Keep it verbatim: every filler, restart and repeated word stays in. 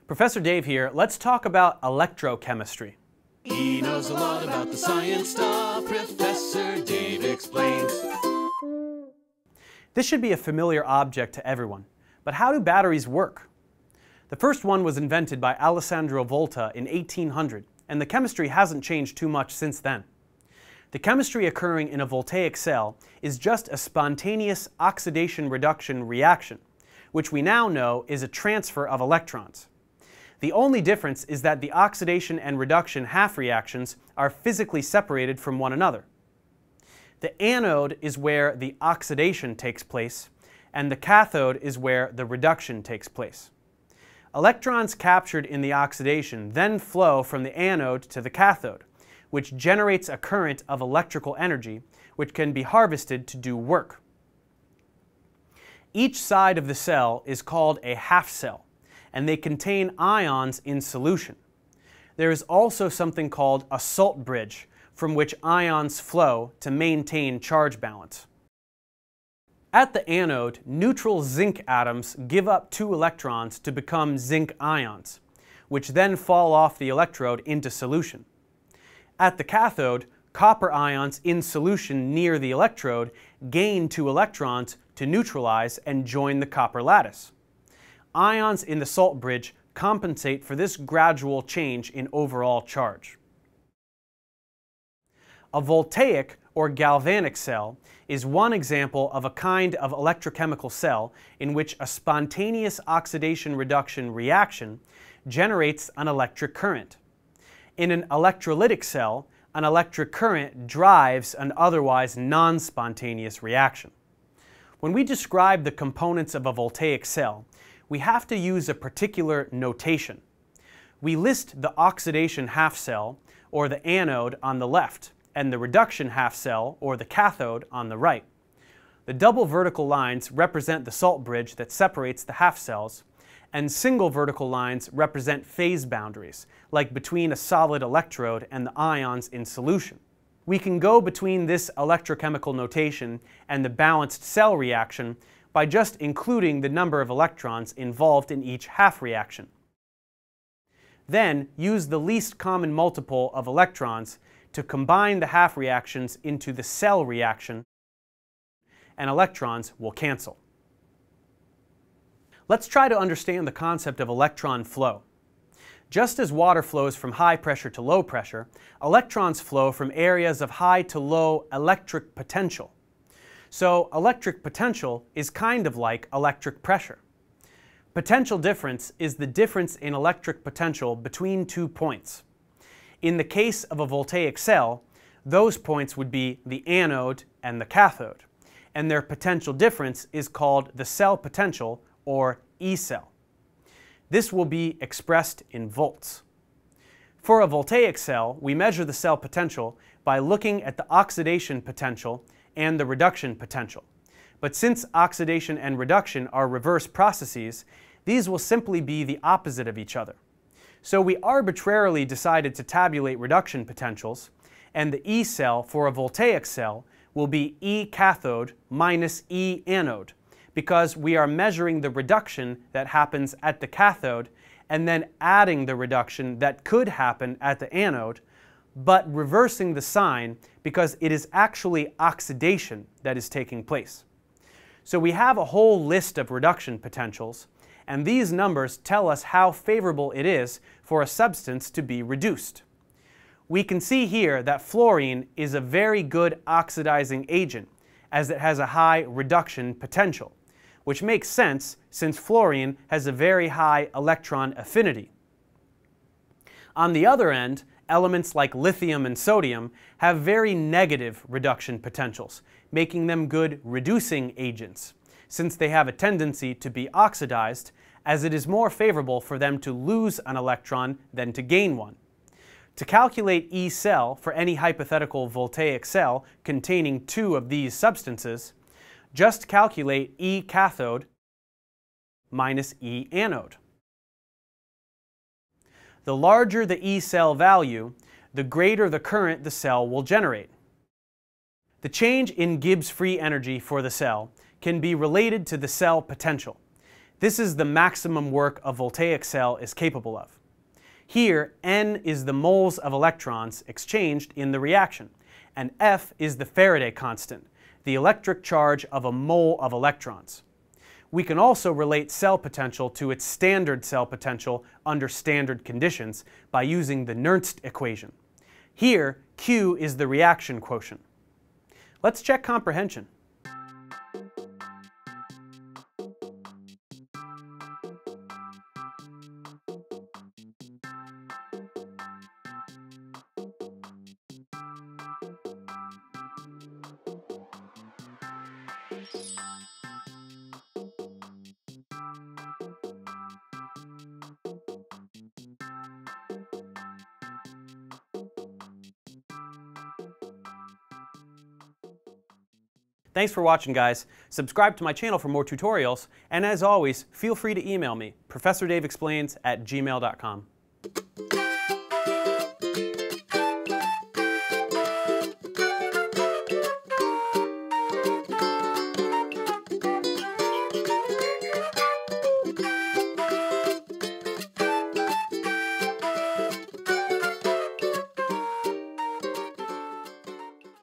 Professor Dave here. Let's talk about electrochemistry. He knows a lot about the science stuff. Professor Dave explains. This should be a familiar object to everyone. But how do batteries work? The first one was invented by Alessandro Volta in eighteen hundred, and the chemistry hasn't changed too much since then. The chemistry occurring in a voltaic cell is just a spontaneous oxidation-reduction reaction, which we now know is a transfer of electrons. The only difference is that the oxidation and reduction half reactions are physically separated from one another. The anode is where the oxidation takes place, and the cathode is where the reduction takes place. Electrons captured in the oxidation then flow from the anode to the cathode, which generates a current of electrical energy, which can be harvested to do work. Each side of the cell is called a half cell, and they contain ions in solution. There is also something called a salt bridge, from which ions flow to maintain charge balance. At the anode, neutral zinc atoms give up two electrons to become zinc ions, which then fall off the electrode into solution. At the cathode, copper ions in solution near the electrode gain two electrons to neutralize and join the copper lattice. Ions in the salt bridge compensate for this gradual change in overall charge. A voltaic or galvanic cell is one example of a kind of electrochemical cell in which a spontaneous oxidation-reduction reaction generates an electric current. In an electrolytic cell, an electric current drives an otherwise non-spontaneous reaction. When we describe the components of a voltaic cell, we have to use a particular notation. We list the oxidation half cell, or the anode, on the left, and the reduction half cell, or the cathode, on the right. The double vertical lines represent the salt bridge that separates the half cells, and single vertical lines represent phase boundaries, like between a solid electrode and the ions in solution. We can go between this electrochemical notation and the balanced cell reaction by just including the number of electrons involved in each half reaction. Then use the least common multiple of electrons to combine the half reactions into the cell reaction, and electrons will cancel. Let's try to understand the concept of electron flow. Just as water flows from high pressure to low pressure, electrons flow from areas of high to low electric potential. So electric potential is kind of like electric pressure. Potential difference is the difference in electric potential between two points. In the case of a voltaic cell, those points would be the anode and the cathode, and their potential difference is called the cell potential, or E cell. This will be expressed in volts. For a voltaic cell, we measure the cell potential by looking at the oxidation potential and the reduction potential. But since oxidation and reduction are reverse processes, these will simply be the opposite of each other. So we arbitrarily decided to tabulate reduction potentials, and the E cell for a voltaic cell will be E cathode minus E anode, because we are measuring the reduction that happens at the cathode and then adding the reduction that could happen at the anode, but reversing the sign because it is actually oxidation that is taking place. So we have a whole list of reduction potentials, and these numbers tell us how favorable it is for a substance to be reduced. We can see here that fluorine is a very good oxidizing agent, as it has a high reduction potential, which makes sense since fluorine has a very high electron affinity. On the other end, elements like lithium and sodium have very negative reduction potentials, making them good reducing agents, since they have a tendency to be oxidized, as it is more favorable for them to lose an electron than to gain one. To calculate E cell for any hypothetical voltaic cell containing two of these substances, just calculate E cathode minus E anode. The larger the E cell value, the greater the current the cell will generate. The change in Gibbs free energy for the cell can be related to the cell potential. This is the maximum work a voltaic cell is capable of. Here, N is the moles of electrons exchanged in the reaction, and F is the Faraday constant, the electric charge of a mole of electrons. We can also relate cell potential to its standard cell potential under standard conditions by using the Nernst equation. Here, Q is the reaction quotient. Let's check comprehension. Thanks for watching, guys. Subscribe to my channel for more tutorials, and as always, feel free to email me, professor dave explains at gmail dot com.